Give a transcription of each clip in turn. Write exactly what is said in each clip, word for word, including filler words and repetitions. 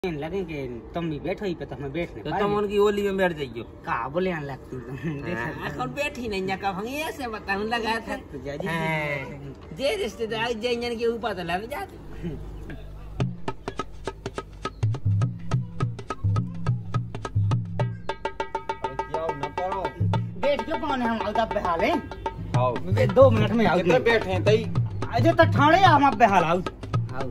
लगे कि तुम भी बैठो ही पे तो हमें बैठने तो तुम उनकी ओली में बैठ जाइयो का बोले आन लगती तुम अकल बैठी नहीं ना कब हंगी ऐसे बताऊं लगा था जे रिश्तेदार जे जन के ऊपर तो लग जाते क्या ना पड़ो बैठ क्यों कौन है हम अलग बेहाल हैं आओ दो मिनट में आओ कितने बैठे हैं तई अजय तो ठाणे हम अब बेहाल आओ आओ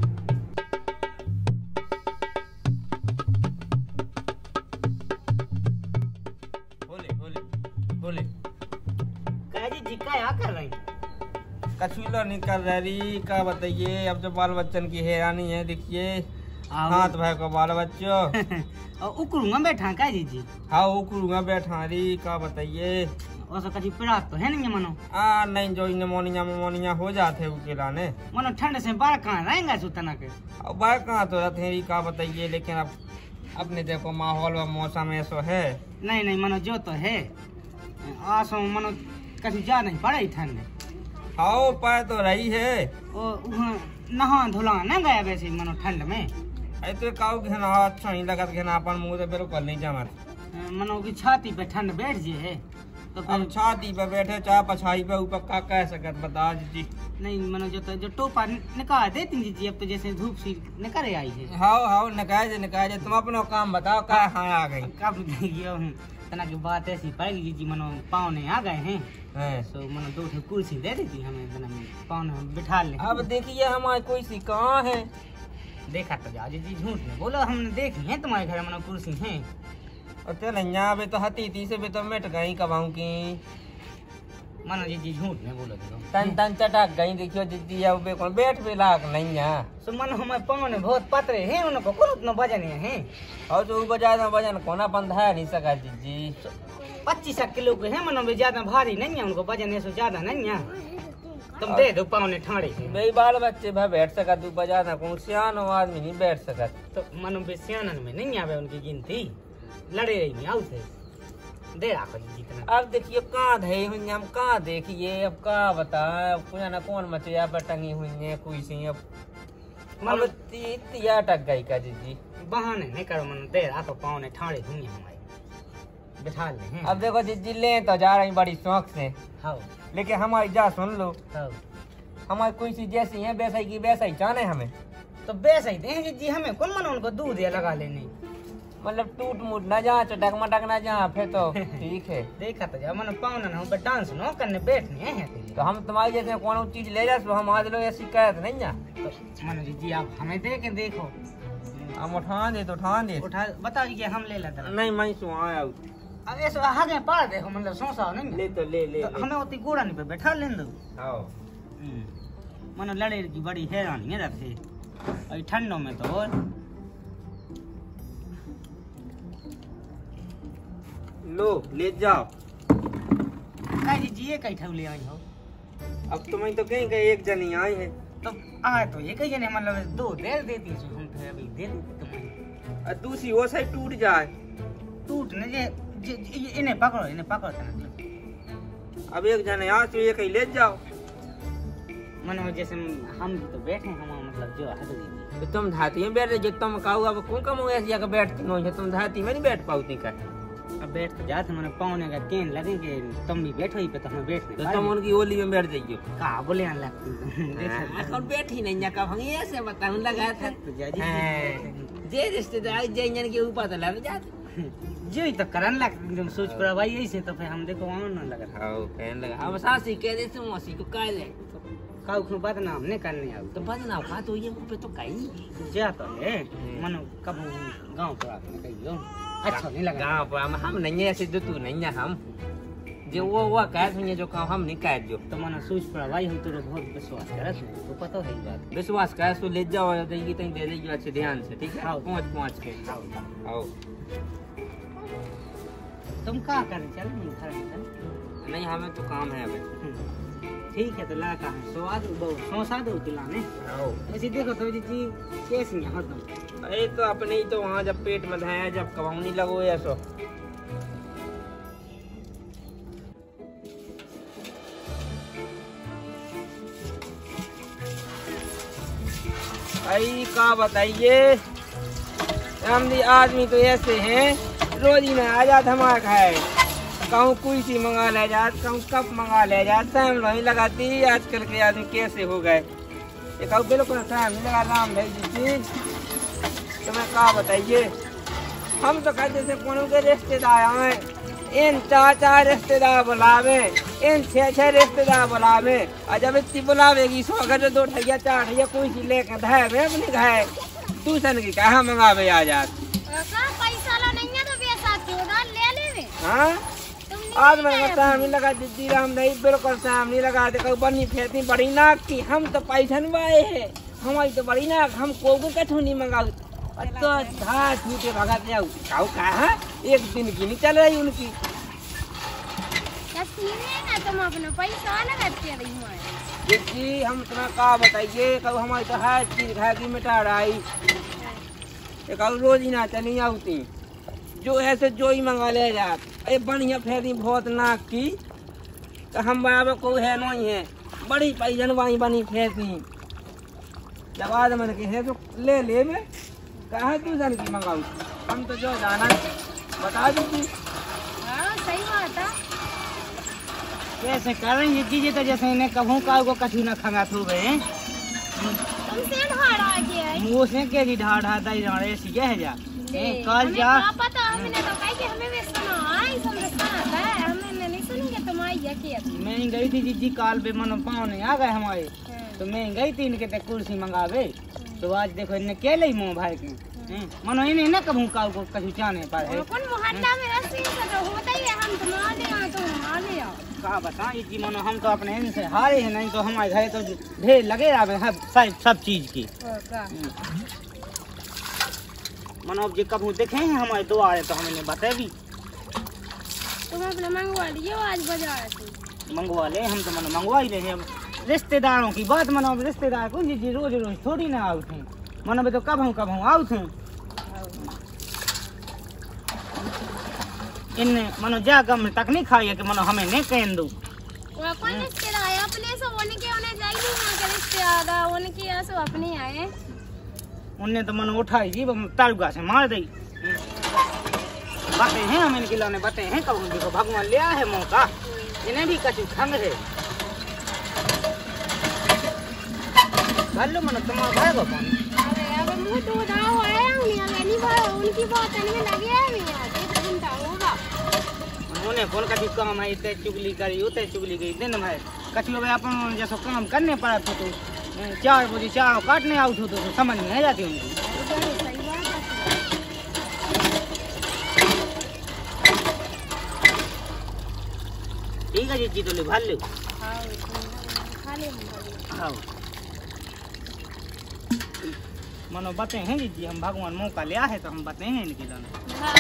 बोले काजी जी का क्या कर रही कछुलो निकल रही का बताइए। अब जो बाल बच्चन की हैरानी है देखिए हाथ भाई को बाल बच्चों और उकरूंगा बैठा का जी जी हाँ उकरूंगा बैठा रही का बताइए। और कभी पिड़ा तो है नहीं मनो आ नहीं जो निमोनिया निमोनिया हो जाते उकेला ने मनो ठंड से बाहर कहाँ रहेंगे सुतना के अब बाहर कहाँ तो रहते हैं का बताइए। लेकिन अब अपने देखो माहौल व मौसम ऐसा है नहीं नहीं मनो जो तो है आसो मनो कभी जा नहीं पड़े ठंड हाँ पाए तो रही है और नहा धुला न गया वैसे मनो ठंड में ऐसे काऊ घेना अच्छा नहीं लगा घेना अपन मुँह से बिल्कुल नहीं जमा मनो की छाती पे ठंड बैठ जे है तो अब छाती पे बैठे चाहे पछाई पे ऊपर का कह सकत बता जी नहीं मनो जो तो जो टोपा निकाल देती जी जी अब तो जैसे धूप सी निकल आई है हाँ हाँ निकाल दे निकाल दे तुम अपना काम बताओ क्या हाँ आ गई कब तना की बात ऐसी पड़ेगी जी जी मनो पाँव ने आ गए हैं सो मनो दो ठो कुर्सी दे देती हमें तना पाँव ने बिठा ले अब देखिए हमारी कोई सी कहाँ है देखा तो जाओ जी झूठ नहीं बोलो हमने देखी है तुम्हारे घर मनो कुर्सी है और चल यहाँ पे तो हती थी से भी तो मिट गई कबाऊ की मनो जी जी झूठ नहीं बोलो तन तन चटक गई देखियो जी अब बेकोन बैठ भी लाख नहीं है सो मनो हमारे पाँव ने बहुत पतरे हैं उनको कौन उतना वजन है और जो बजा वजन कोना बंधा नहीं सका जी जी पच्चीस किलो के है मनो भी ज्यादा भारी नहीं है उनको वजन ऐसा ज्यादा नहीं है तुम दे दो पाँव ने ठाड़े भाई बाल बच्चे भाई बैठ सका तू बजा ना कौन सियान आदमी नहीं बैठ सका तो मनो भी सियानन में नहीं आवे उनकी गिनती लड़े रही नहीं आउ से दे रखो जितना अब देखिए कहाँ धई हुई हम कहाँ देखिए अब कहाँ बताए कुछ ना कौन मचिया पर टंगी हुई है कोई सी अब अब तिया टक गई का जी जी बहाने नहीं करो मन दे रखो पाँव ने ठाड़े हुई हमारी बिठा ले अब देखो जी जी ले तो जा रही बड़ी शौक से हाँ लेकिन हमारी जा सुन लो हाँ हमारी कोई सी जैसी है वैसा की वैसा ही चाहने हमें तो वैसा ही दे जी हमें कौन मन उनको दूध या लगा लेने मतलब टूट मूट ना जा चटक मटक ना जा फिर तो ठीक है देखा तो जा मन पाँव ना हम डांस नो करने बैठने हैं तो हम तुम्हारी जैसे कौन चीज ले जा हम आज लोग ऐसी शिकायत नहीं जा तो मन जी जी आप हमें दे के देखो हम उठा दे तो उठा दे उठा बताओ कि हम ले लेते नहीं मैं सो आया अब ऐसे आगे पार देखो मतलब सोसा नहीं ले तो ले ले, तो ले। हमें उतनी गोड़ानी पे बैठा ले दो आओ मनो लड़े की बड़ी हैरानी है रखे और ठंडों में तो और लो ले जाओ काई जी जी ये कई ठग ले आई हो अब तुम्हें तो कहीं कहीं एक जनी आई है तो आ तो ये कई जने मतलब दो दे देती है हम तो अभी दे देती तुम्हें और दूसरी वो साइड टूट जाए टूट न जे, जे, जे इन्हें पकड़ो इन्हें पकड़ो तना अब एक जने यहाँ से एक ही ले जाओ मनो जैसे हम तो बैठे हम मतलब जो है तो तुम धाती में बैठ रहे तुम कहू अब कौन कम ऐसी जगह बैठती हो तुम धाती में नहीं बैठ पाती का अब बैठ तो जाते मैंने पाँव का केन लगेंगे तुम भी बैठो ही पे तो हमें बैठने तो तुम उनकी ओली में बैठ जाइयो का बोले आन लगती अकल बैठी नहीं ना कब हंगी ऐसे बताऊं लगा था जे रिश्तेदार जे जन के ऊपर तो लग जाते जो ही तो करन लगती तुम सोच पर भाई ऐसे तो फिर हम देखो वहां ना लगा हां कहने लगा अब सासी कह दे तुम मौसी को काहे ले काऊ को बदनाम नहीं करने आओ तो बदनाम का तो ये पे तो कहीं जा तो है मनो कब गांव पर आपने कहियो अच्छा नहीं लगा गांव पर हम हम नहीं ऐसे जो तू नहीं है हम जो वो वो कह सुनिए जो काम हम नहीं कह जो तो मनो सोच पर भाई हम तो बहुत विश्वास कर तो पता है बात विश्वास कर सो ले जाओ देगी तई दे देगी अच्छे ध्यान से ठीक है पहुंच पहुंच के आओ तुम क्या कर चल नहीं घर चल नहीं हमें तो काम है अभी ठीक है तो ला का स्वाद सोसा दो खिलाने ऐसे देखो तो जी जी कैसी है हरदम अरे तो अपने ही तो वहाँ जब पेट में धाया जब कमाऊनी लगो ऐसो आई का बताइए समझी आदमी तो ऐसे हैं, रोज ही ना आ जात हमारे घर, कहूँ कोई सी मंगा ले जात, कहूँ कप मंगा ले जात, टाइम नहीं लगाती। आजकल के आदमी कैसे हो गए, ये कहूँ बिल्कुल टाइम नहीं लगा राम भाई जी। तुम्हें क्या बताइए, हम तो कहते जैसे कोनो के रिश्तेदार हैं, इन चार चार रिश्तेदार बुलावे, इन छह छह रिश्तेदार बुलावे, और जब इतनी बुलावेगी सौ अगर दो ठैया चार ठैया कोई सी लेकर धाय में अपने घर दूसरे की कहा मंगावे आ जात। हाँ आज मैंने टाइम नहीं लगा दीदी, हम नहीं बिल्कुल टाइम नहीं लगा दे, बनी फेंकती बड़ी नाक की, हम तो पैसा वाए है, हमारी तो बड़ी नाक, हम को कठू नहीं मंगाऊ तो धा छूटे भगाते जाऊ काऊ कहा एक दिन की नहीं चल रही उनकी। तुम अपना पैसा लगाते रही जी हम तुम्हें क्या बताइए, कब हमारी तो हर चीज है कि मिटा रही, कब रोज ही ना चली आती, जो ऐसे जो ही मंगा ले जात, अरे बढ़िया फेरी बहुत नाक की, तो हम बराबर को है नहीं है, बड़ी पैजन वाई बनी फेंसी, जब आज मैंने कहे तो ले ले में कहा दूसरे की मंगाऊ, हम तो जो जाना बता दीजिए। हाँ सही बात है, कैसे कर रही है चीजें तो जैसे इन्हें कहूँ का को कछु न खंगात हो गए, तुमसे ढाड़ा गया मुँह से के जी ढा ढा दाई ढाड़े सीखे है जा कल जा पता हमने तो कही कि हमें भी सुना आई समझता है, हमने नहीं सुनी कि तुम आई है कि मैं गई थी जीजी काल पे मनो पाँव नहीं आ गए हमारे, तो मैं गई थी इनके ते कुर्सी मंगावे, तो आज देखो इन्हें के ली मुँह भाई की मनो इन्हें न कहूँ का को कछु चाने पर है कौन मोहल्ला में रस्सी से तो होता ही है, हम तो मान ले तो मान ले कहा बता जी मनो हम तो अपने इनसे हारे हैं, नहीं तो हमारे घर तो ढेर लगे रहे सब सब चीज की मनो अब जी कभी देखे हैं हमारे दो आए तो हमने बताए भी तुम अपने मंगवा लिए आज बाजार से मंगवा ले, हम तो मनो मंगवा ही रहे, रिश्तेदारों की बात मनो रिश्तेदार को जी रोज रोज थोड़ी ना आउ थे, मनो भी तो कब हूँ कब हूँ आउ थे इन मनो जा कम तक नहीं खाइए कि मनो हमें नहीं कह दो कोई रिश्तेदार अपने से उनके उन्हें जाइए ना के रिश्तेदार उनके ऐसे अपने आए, उनने तो मनो उठाई जी तालुका से मार दी, बातें हैं हम इनके लाने बातें हैं कब देखो भगवान लिया है मौका, इन्हें भी कछु खंग है लो मनो तुम्हारा भाई को कौन अरे अब मुंह तो दाव है नहीं अगर नहीं भाई उनकी बात में लगे है मैं आते तो घंटा होगा उन्हें फोन कछु काम है इतने चुगली करी उतने चुगली गई दिन में कछु लोग अपन जैसा काम करने पड़ा था तो चार बजे चार काटने आउट होते तो समझ में नहीं जाती उनकी। ठीक है जी जी तो ले भाल लो हाँ मनो बते हैं जी जी हम भगवान मौका लिया है तो हम बते हैं इनके लिए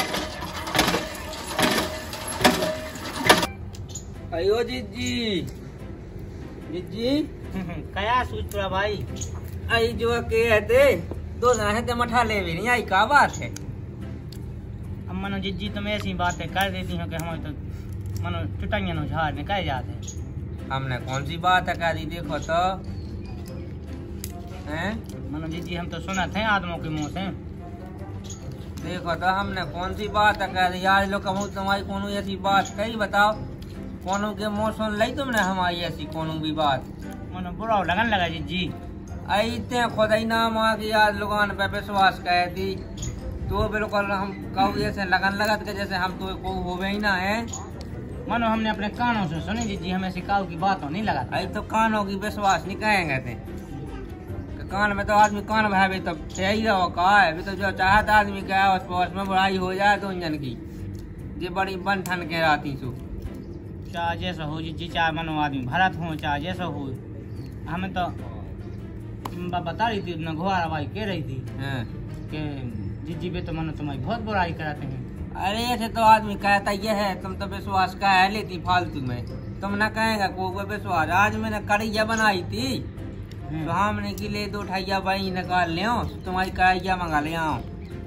अयो जीजी जीजी कया सूच पड़ा भाई आई जो के थे दो है ते मठा ले भी नहीं आई का बात है, हम मनो जीजी तुम ऐसी बातें कर देती हो कि हमारे तो मनो चुटाइयां नो झाड़ निकल जाते हैं। हमने कौन सी बात है कह दी देखो तो हैं मनो जीजी हम तो सुना थे आदमों के मुंह से, देखो तो हमने कौन सी बात है कह दी आज लोग कहूँ तुम्हारी कोनो ऐसी बात कही बताओ, कोनो के मुँह सुन ली तुमने हमारी ऐसी कोनो भी बात, मनो बुरा लगन लगा जीजी ऐते खुद ही नाम आ कि आज लोगों पे विश्वास कह दी तो बिल्कुल हम कहू ऐसे लगन लगत के जैसे हम तो को हो ही ना है, मनो हमने अपने कानों से सुनी जीजी हमें सिकाऊ की बातों नहीं लगा, आई तो कानों की विश्वास नहीं कहेंगे थे, कान में तो आदमी कान भावे तो यही रहो कहा है, तो जो चाहता आदमी क्या उस पड़ोस में बुराई हो जाए तो इंजन की ये बड़ी बन ठन के राती सो चाहे जैसा हो जी चाहे मनो आदमी भरत हो चाहे जैसा हो, हमें तो बता रही थी न घुआरा भाई कह रही थी कि जीजी पे तो मनो तुम्हारी बहुत बुराई कराते हैं, अरे ऐसे तो आदमी कहता ये है तुम तो विश्वास का है लेती फालतू में, तुम न कहेगा को विश्वास, आज मैंने कढ़ैया बनाई थी तो हमने की ले दो ठैया भाई निकाल ले तुम्हारी कढ़ैया मंगा ले आओ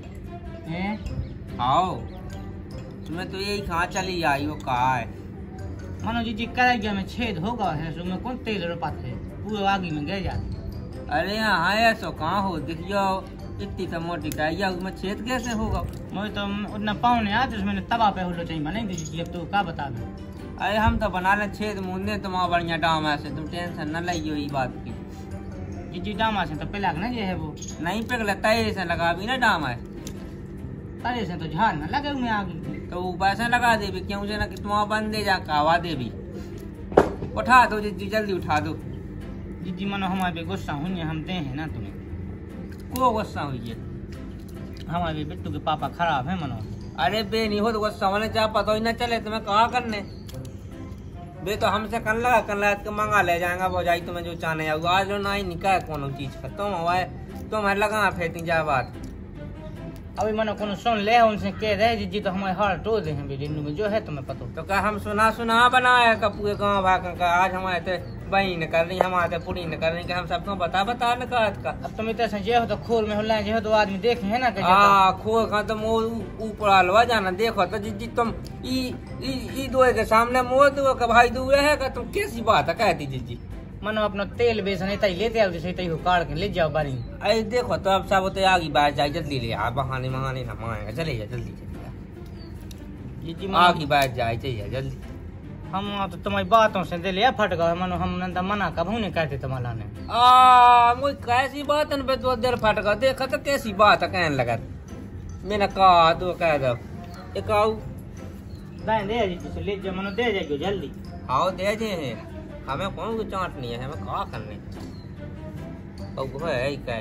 आओ तुम्हें तो यही कहाँ चली आई वो कहा है मनो जी जी कढ़ैया में छेद होगा है सो में कौन तेल रोपात है पूरे आगे में गिर जाते, अरे हाँ ऐसा कहाँ हो देखियो इतनी तो मोटी गाय उसमें छेद कैसे होगा? मुझे तो उतना पाँव नहीं आता, उसमें तवा पे होलो चाहिए बने दीजिए। अब तो क्या बता दो। अरे हम तो बना ले छेद मुंदे तुम बढ़िया डाम ऐसे, तुम टेंशन न लियो ई बात की। जी डामा से तो पहला ना ये है वो नहीं पे तय से लगा भी ना डाम है, तरे से तो झाड़ ना लगे हुए आगे, तो वो पैसा लगा दे भी क्यों से ना कि तुम बंदे जा कहवा दे भी। उठा दो जी, जल्दी उठा दो। जी जी मनो हमारे पे गुस्सा हुई है, हम दे हैं ना तुम्हें। को गुस्सा हुई है? हमारे बिट्टू के पापा खराब है मनो। अरे बे नहीं हो तो गुस्सा होने चाह पता ही ना चले तुम्हें कहा करने। बे तो हमसे कन लगा कन लगा के मंगा ले जाएगा भौजाई तुम्हें जो चाहने जाओ। आज जो ना ही निकाय कोनो चीज का तुम हुआ है तुम है लगा फेंकती जा बात। अभी मनो कोनो सुन ले उनसे कह रहे जी जी तो हमारे हार टो दे हैं बिल्लू में जो है तुम्हें पता। तो क्या हम सुना सुना बनाया का पूरे गाँव भाग का आज हमारे तो बही न कर रही हमारे तो पूरी न कर रही कि हम सबको बता बता न का। अब तुम इतना जे हो तो खोर में होला जे हो तो आदमी देखे है ना हाँ खोर का तुम ऊपर हलवा जाना देखो तो जी तुम ई ई दो के सामने मोह दो का भाई दूर है का तुम कैसी बात है कहती जी जी। मनो अपना तेल बेसन तई लेते आओ जैसे तई हो काट के ले जाओ बारी। अरे देखो तो अब सब तो आगे बाहर जाए जल्दी ले आ बहाने बहाने ना मांगेगा चले जा जल्दी जी जी आगे बाहर जाए चाहिए जल्दी। हम तो तुम्हारी बातों से दिल या फट गया मनो हम तो मना कबू नहीं कहते तुम्हारा ने। आ मुझे कैसी बात है तो दिल फट गया देखा तो कैसी बात है कहने लगा मैंने कहा तो कह दो एक आओ दे जी ले जाओ मनो दे जाएगी जल्दी। आओ दे जे हमें कौन को चाटनी है हमें क्या करने अब है क्या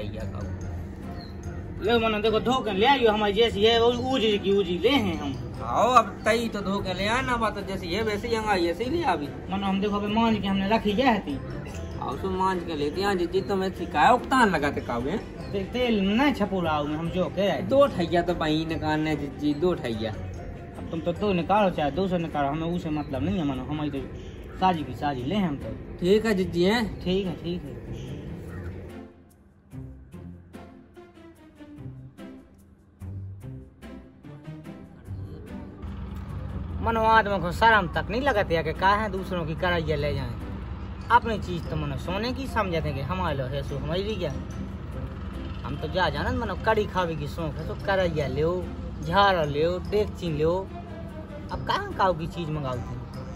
ले मनो देखो धो के ले आइयो हमारी जैसी है उजी की उजी ले हैं हम। आओ अब तई तो धो के ले आना बात जैसे ये वैसे ही अंगा ऐसे ही ले अभी मनो हम देखो अभी मांझ के हमने रखी गया थी। आओ तो मांझ के लेते हैं जी तो मैं सिखाया उगतान लगाते कावे ते, तेल नहीं छपो रहा हूँ हम जो कह दो ठैया तो बही निकालने जी दो ठैया। अब तुम तो दो निकालो चाहे दो सौ निकालो हमें उसे मतलब नहीं है मनो हमारी तो साजी की साजी ले हम तो। ठीक है जीजी हैं ठीक है ठीक है। मनो आदमी को शर्म तक नहीं लगती है कि कहा है दूसरों की कराइया ले जाएं। अपनी चीज तो मनो सोने की समझते हैं कि हमारे लो है सो हमारी क्या हम तो जा जाना मनो कड़ी खावे की शौक है तो कराइया ले झाड़ ले डेगची ले अब कहाँ काऊ की चीज मंगाओ थे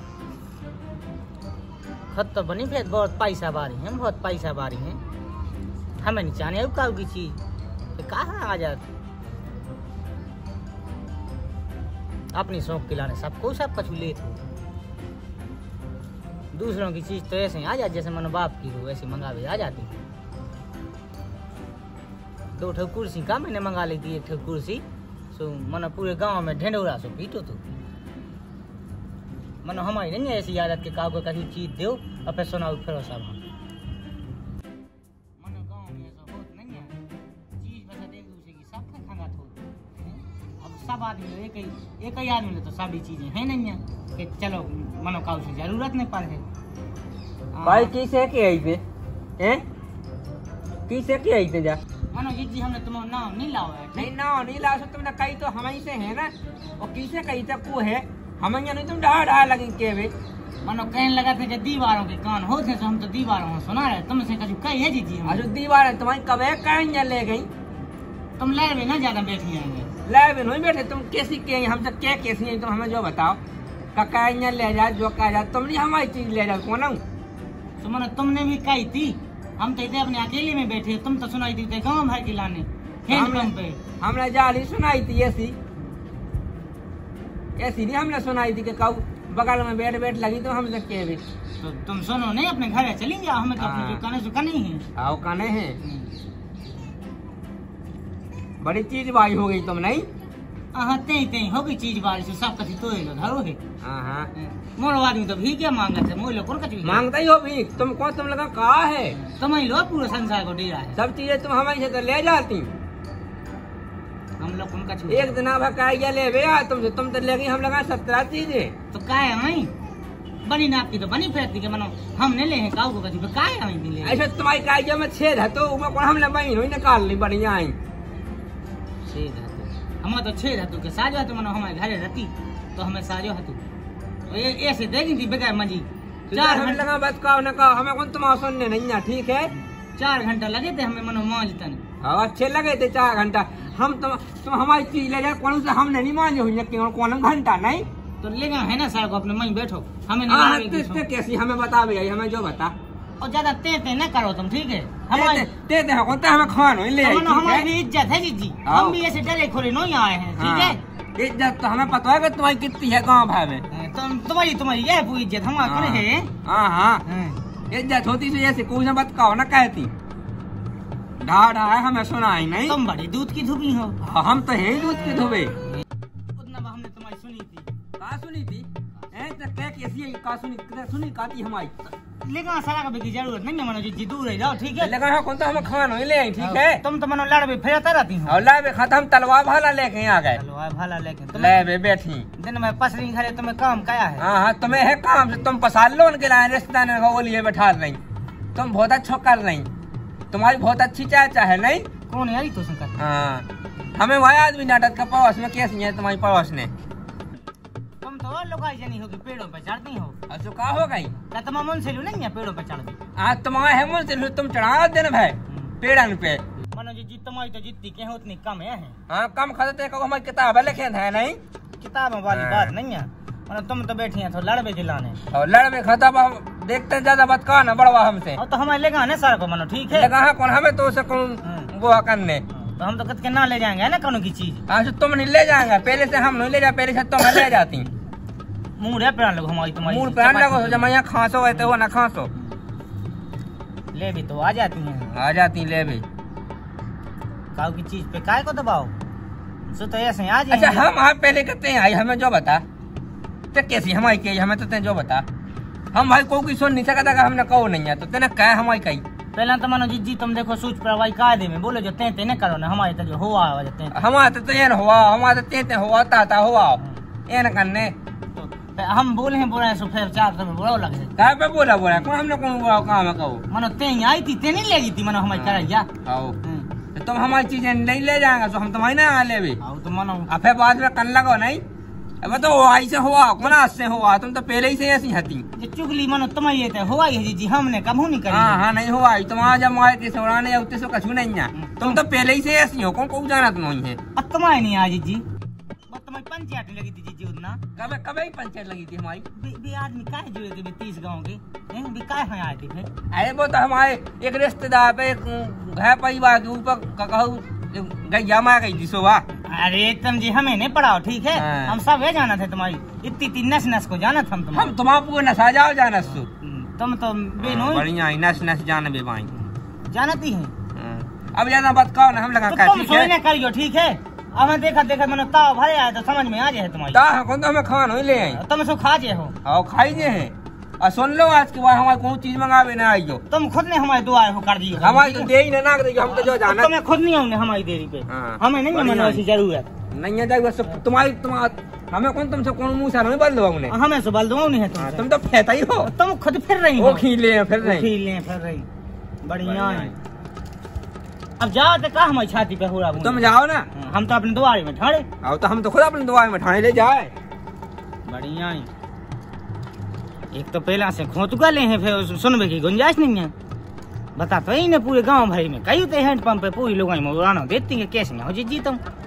खुद तो बनी फिर बहुत पैसा बारी है बहुत पैसा बारी है हमें नहीं चाहने अब काऊ की चीज तो कहाँ आ जाती अपनी शौक खिलाने सबको सब कुछ ले थे दूसरों की चीज तो ऐसे आ जाती जैसे मनो बाप की हो ऐसे मंगावे आ जाती। दो ठो कुर्सी का मैंने मंगा ली थी एक ठो कुर्सी सो मनो पूरे गांव में ढेंडोरा सो पीटो तो मनो हमारी नहीं है ऐसी आदत के काऊ को कहीं चीज दो और फिर सुनाओ फिर सब हम मनो गांव में ऐसा बहुत नहीं है चीज बस एक दूसरे की सब खंगा थो अब सब आदमी एक ही एक ही आदमी तो सभी चीजें हैं नहीं है कि चलो मनो काऊ से जरूरत नहीं पड़े भाई किसे के आई थे हैं किसे के आई थे जा मनो जी जी हमने तुम्हारा नाम नहीं लाओ है नहीं नाम नहीं ला सो तुमने कही तो हम ही से है ना और किसे कही तक को है हम यहाँ नहीं तुम डहा डहा लगी के वे मनो कहने लगा थे कि दीवारों के कान होते तो हम तो दीवारों में सुना रहे तुमसे कभी कही है जी जी आज दीवार है तुम्हारी कब कहीं ले गई तुम ले भी ना ज्यादा बैठी आएंगे ले भी नहीं बैठे तुम कैसी के हमसे क्या कैसी है तुम हमें जो बताओ कका यहाँ ले जा जो कह जा तुम नहीं हमारी चीज ले जाओ कौन तो मनो तुमने भी कही थी हम तो इतने अपने अकेले में बैठे तुम तो सुनाई थी गाँव भर के लाने पे हमने जाली सुनाई थी ऐसी ऐसी नहीं हमने सुनाई थी कि कब बगल में बैठ बैठ लगी तो हम के भी तो तुम सुनो नहीं अपने घर चली जाओ हमें तो अपने दुकाने से नहीं है आओ काने हैं बड़ी चीज भाई हो गई तुम नहीं हाँ तेई तेई हो गई चीज बारी से सब कथी तो धरो है हाँ मोर आदमी तो भी क्या मांगा थे मोर लोग कथी मांगता ही हो भी तुम कौन तुम लगा कहा है तुम ही लो पूरे संसार को डेरा है सब चीजें तुम हमारी से तो ले जाती हम लोग उनका एक दिन भकाइया ले गया तुमसे तुम तो ले गई हम लगा सत्रह चीजें तो का है वही बनी नाप की तो बनी फेरती के मनो हमने ले हैं काऊ को कथी पे का है वही ले ऐसा तुम्हारी काइया में छेद है तो ऊपर कौन हमने बही नहीं निकाल ली बढ़िया आई छेद है तो हम तो छेद है तो के साजो है तो मनो हमारे घरे रहती तो हमें साजो है तो ये ऐसे देखी थी बगैर मजी चार घंटे लगा बस का ना का हमें कौन तुम्हारा सुनने नहीं है ठीक है चार घंटा लगे थे हमें मनो मांझ तन हाँ अच्छे लगे थे चार घंटा। हम तुम तुम हमारी चीज ले जाए कौन से हमने नहीं माने हुई कौन घंटा नहीं तो लेगा है ना सर को अपने वहीं बैठो हमें हाँ, नहीं कैसी हमें बता भैया हमें जो बता और ज्यादा ते ते न करो तुम ठीक है हमारे ते ते कौन हमें खान ले हमारी भी इज्जत है जी हम भी ऐसे डरे खोले नहीं आए हैं ठीक है इज्जत तो हमें पता है कि तुम्हारी कितनी है गाँव भाई में तुम तुम्हारी तुम्हारी यह पूरी इज्जत हमारे है। हाँ हाँ इज्जत होती से ऐसे कुछ न बत कहो न कहती ढा ढा है हमें सुना ही नहीं। तुम बड़ी दूध की धुबी हो। हम तो है दूध की धुबे। उतना हमने तुम्हारी सुनी थी कहा सुनी थी ए तो क्या कैसी का सुनी सुनी काती हमारी लेकिन सारा का की जरूरत नहीं है मनो जी दूर रह जाओ ठीक है लेकिन हाँ कौन तो हम खाना ही ले आई ठीक है तुम तो मनो लड़बे फिरता रहती हो और लड़बे खाता हम तलवार भाला लेके आ गए तलवार भाला लेके ले बे बैठी दिन में पसरी घरे तुम्हें काम क्या है। हाँ हाँ तुम्हें है काम से तुम पसार लो उनके लाए रिश्तेदार को लिए बैठा रही तुम बहुत अच्छा कर रही तुम्हारी बहुत अच्छी चाचा है नहीं कौन है तो संकट। हाँ हमें वही आदमी नाटक का पड़ोस में कैसी है तुम्हारी पड़ोस ने तुम तो और लोग जनी हो कि पेड़ों पे चढ़ती हो अच्छा का हो गई क्या तुम मन से नहीं है पेड़ों पे चढ़ती आज तुम्हारे है मन से तुम चढ़ा देना भाई पेड़न पे मनो जी तुम्हारी तो जितनी के है उतनी कम है। हाँ कम खरीदते को हमारी किताब लिखे है नहीं किताबों वाली बात नहीं है मनो तुम तो बैठी हैं तो लड़बे जिलाने और लड़बे खतब देखते ज्यादा बात कहा ना बड़वा हमसे और तो हमें लेगा ना सारा को मनो ठीक है लेगा कौन हमें तो उसे कौन वो करने तो हम तो कद के ना ले जाएंगे ना कौन की चीज। हाँ तुम नहीं ले जाएंगे पहले से हम नहीं ले जा पहले से तुम ले जाती मुंह रे प्राण लोग हमारी तुम्हारी मुंह प्राण लगो जब यहाँ खांसो है तो वो ना खांसो ले भी तो आ जाती हैं आ जाती ले भी काऊ की चीज पे काय को दबाओ सो तो ऐसे आ जाए। अच्छा हम आप पहले कहते हैं आई हमें जो बता तो कैसी हमारी कही हमें तो जो बता हम भाई को की सुन नहीं सकता हमने कहो नहीं है तो तेने कहा हमारी कही पहला तो मानो जी जी तुम देखो सूच प्रवाही कायदे में बोलो जो ते ते न करो ना हमारे तो जो हुआ जाते हैं हमारे तो ये हुआ हमारे ते ते हुआ ताता हुआ ये न करने तो हम बोले हैं बोला सो फिर चार समय बोला लगे कहाँ पे बोला बोला कौन हमने कौन बोला कहाँ में कहो मानो ते आई थी ते नहीं लेगी थी मानो हमारी करैया आओ तो तुम हमारी चीजें नहीं ले जाएंगे तो हम तुम्हारी ना ले भी आओ तो मानो अब फिर बाद में कन लगो नहीं अब तो हुआ से हुआ कौन से हुआ तुम तो पहले ही से ऐसी हती ये चुगली मानो तुम्हारी ये तो हुआ ही जी हमने कभी नहीं करी। हाँ हाँ नहीं हुआ तुम्हारा जब मारे के सौराने उतने से कछु नहीं है तुम तो पहले ही से ऐसी हो कौन को जाना तुम नहीं है अब तुम्हारी नहीं आज जी तुम्हारी पंचायत लगी थी जी उतना कब कब ही पंचायत लगी थी हमारी बे, बे आदमी काहे जुड़े थे तीस गाँव के बे काहे आए थे फिर अरे वो तो हमारे एक रिश्तेदार पे घर परिवार के ऊपर कहूँ गैया मार गई थी सोवा। अरे तुम जी हमें नहीं पढ़ाओ ठीक है हाँ। हम सब ये जाना थे तुम्हारी इतनी इतनी नस नस को जाना था हम तुम्हारा हम तुम्हारा पूरा नशा जाओ जाना सु तुम तो बेनो बढ़िया नस नस जान बे भाई जानती है। अब ज्यादा बात कहो ना हम लगा तो तुम सोने करियो ठीक है अब मैं देखा देखा मैंने ताव भरे आया तो समझ में आ जाए तुम्हारी ता कौन तो हमें खाना ही ले आई तुम सो खा जे हो और खाई जे है और सुन लो आज के बाद हमारे कोई चीज मंगावे ना आइयो तुम खुद ने हमारे दुआ हो कर दियो हमारी तो दे ही ना ना दियो हम तो जो जाना तुम्हें खुद नहीं हमने हमारी देरी पे हमें नहीं मनो ऐसी जरूरत नहीं है जाएगा तुम्हारी तुम्हारा हमें कौन तुमसे कौन मुंह से नहीं बल दो हमने हमें से बल दूंगा नहीं है तुम तुम तो फेता ही हो तुम खुद फिर रही हो खीले फिर रही खीले फिर रही बढ़िया है। अब जाओ तो कहा हमारी छाती पे हो रहा तुम जाओ ना हम तो अपने द्वारे में ठाड़े आओ तो हम तो खुद अपने द्वारे में ठाणे ले जाए बढ़िया है। एक तो पहला से खोतुका ले हैं फिर सुनबे की गुंजाइश नहीं है बता तो ही ना पूरे गांव भर में कई तो हैंड पंप पे पूरी लोग देती है कैसे ना हो जी तुम